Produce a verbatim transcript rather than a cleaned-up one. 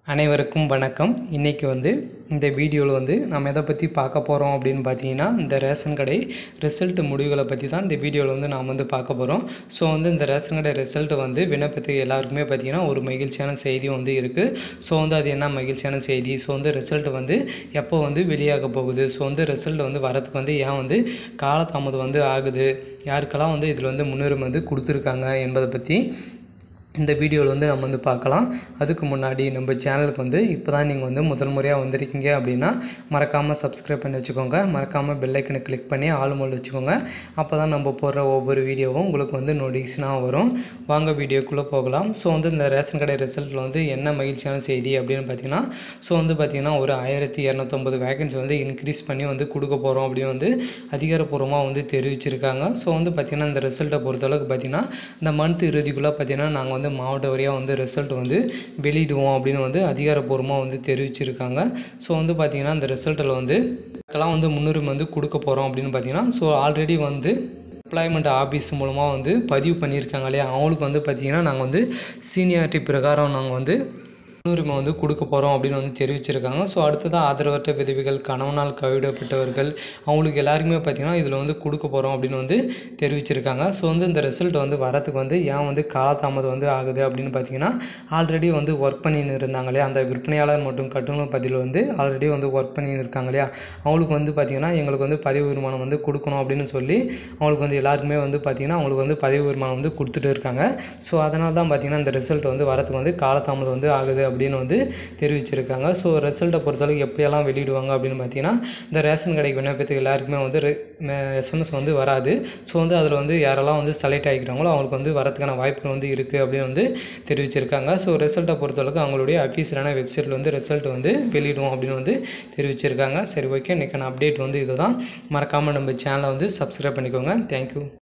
அனைவருக்கும் வணக்கம். இன்றைக்கி வந்து இந்த வீடியோவில் வந்து நம்ம எதை பற்றி பார்க்க போகிறோம் அப்படின்னு பார்த்தீங்கன்னா, இந்த ரேஷன் கடை ரிசல்ட் முடிவுகளை பற்றி தான் இந்த வீடியோவில் வந்து நாம் வந்து பார்க்க போகிறோம். ஸோ வந்து இந்த ரேஷன் கடை ரிசல்ட் வந்து விண்ணப்பத்துக்கு எல்லாருக்குமே பார்த்திங்கன்னா ஒரு மகிழ்ச்சியான செய்தியும் வந்து இருக்குது. ஸோ வந்து அது என்ன மகிழ்ச்சியான செய்தி, ஸோ வந்து ரிசல்ட் வந்து எப்போ வந்து வெளியாக போகுது, ஸோ வந்து ரிசல்ட் வந்து வரதுக்கு வந்து ஏன் வந்து காலதாமதம் வந்து ஆகுது, யாருக்கெல்லாம் வந்து இதில் வந்து முன்னுரிமை வந்து கொடுத்துருக்காங்க என்பதை பற்றி இந்த வீடியோவில் வந்து நம்ம வந்து பார்க்கலாம். அதுக்கு முன்னாடி நம்ம சேனலுக்கு வந்து இப்போ தான் நீங்கள் வந்து முதல் முறையாக வந்திருக்கீங்க அப்படின்னா மறக்காமல் சப்ஸ்கிரைப் பண்ணி வச்சுக்கோங்க. மறக்காமல் பெல் ஐக்கனை கிளிக் பண்ணி ஆல் மோட் வச்சுக்கோங்க. அப்போ தான் நம்ம போடுற ஒவ்வொரு வீடியோவும் உங்களுக்கு வந்து நோட்டிஃபிகேஷனாக வரும். வாங்க வீடியோக்குள்ளே போகலாம். ஸோ வந்து இந்த ரேஷன் கடை ரிசல்ட்டில் வந்து என்ன மகிழ்ச்சியான செய்தி அப்படின்னு பார்த்தீங்கன்னா, ஸோ வந்து பார்த்திங்கன்னா ஒரு ஆயிரத்தி இரநூத்தொம்பது வேகன்சி வந்து இன்க்ரீஸ் பண்ணி வந்து கொடுக்க போகிறோம் அப்படின்னு வந்து அதிகாரப்பூர்வமாக வந்து தெரிவிச்சிருக்காங்க. ஸோ வந்து பார்த்திங்கன்னா இந்த ரிசல்ட்டை பொறுத்தளவுக்கு பார்த்திங்கன்னா இந்த மந்த் இறுதிக்குள்ளே பார்த்திங்கன்னா நாங்கள் வந்து மாவட்ட வரியாக வந்து ரிசல்ட் வந்து வெளியிடுவோம் அப்படின்னு வந்து அதிகாரப்பூர்வமாக வந்து தெரிவிச்சிருக்காங்க. ஸோ வந்து பார்த்திங்கன்னா இந்த ரிசல்ட்டில் வந்து இதுக்கெல்லாம் வந்து முன்னுரிமை வந்து கொடுக்க போகிறோம் அப்படின்னு பார்த்திங்கன்னா, ஸோ ஆல்ரெடி வந்து எம்ப்ளாய்மெண்ட் ஆஃபீஸ் மூலமாக வந்து பதிவு பண்ணியிருக்காங்க இல்லையா, அவங்களுக்கு வந்து பார்த்திங்கன்னா நாங்கள் வந்து சீனியாரிட்டி பிரகாரம் நாங்கள் வந்து முன்னுரிமை வந்து கொடுக்க போகிறோம் அப்படின்னு வந்து தெரிவிச்சிருக்காங்க. ஸோ அடுத்ததாக ஆதரவற்ற விதவைகள், கணவனால் கைவிடப்பட்டவர்கள், அவங்களுக்கு எல்லாருக்குமே பார்த்திங்கன்னா இதில் வந்து கொடுக்க போகிறோம் அப்படின்னு வந்து தெரிவிச்சிருக்காங்க. ஸோ வந்து இந்த ரிசல்ட் வந்து வரத்துக்கு வந்து ஏன் வந்து காலதாமதம் வந்து ஆகுது அப்படின்னு பார்த்திங்கன்னா, ஆல்ரெடி வந்து ஒர்க் பண்ணின்னு இருந்தாங்க இல்லையா, அந்த விற்பனையாளர் மற்றும் கட்டுநர் பதில் வந்து ஆல்ரெடி வந்து ஒர்க் பண்ணின்னு இருக்காங்க இல்லையா, அவங்களுக்கு வந்து பார்த்திங்கன்னா எங்களுக்கு வந்து பதவி உரிமானம் வந்து கொடுக்கணும் அப்படின்னு சொல்லி அவங்களுக்கு வந்து எல்லாருக்குமே வந்து பார்த்திங்கன்னா அவங்களுக்கு வந்து பதவி உரிமானம் வந்து கொடுத்துட்டு இருக்காங்க. ஸோ அதனால தான் பார்த்திங்கன்னா இந்த ரிசல்ட் வந்து வரத்துக்கு வந்து காலதாமதம் வந்து ஆகுது அப்படின்னு வந்து தெரிவிச்சிருக்காங்க. ஸோ ரிசல்ட்டை பொறுத்தளவுக்கு எப்படியெல்லாம் வெளியிடுவாங்க அப்படின்னு பார்த்தீங்கன்னா, இந்த ரேஷன் கடைக்கு விண்ணப்பத்துக்கு எல்லாருக்குமே வந்து எஸ்எம்எஸ் வந்து வராது. ஸோ வந்து அதில் வந்து யாரெல்லாம் வந்து செலக்ட் ஆகிக்கிறாங்களோ அவங்களுக்கு வந்து வரதுக்கான வாய்ப்புகள் வந்து இருக்குது அப்படின்னு வந்து தெரிவிச்சிருக்காங்க. ஸோ ரிசல்ட்டை பொறுத்தளவுக்கு அவங்களுடைய அஃபீஷியலான வெப்சைட்டில் வந்து ரிசல்ட் வந்து வெளியிடுவோம் அப்படின்னு வந்து தெரிவிச்சிருக்காங்க. சரி, ஓகே, இன்றைக்கான அப்டேட் வந்து இதுதான். மறக்காமல் நம்ம சேனலை வந்து சப்ஸ்கிரைப் பண்ணிக்கோங்க. தேங்க்யூ.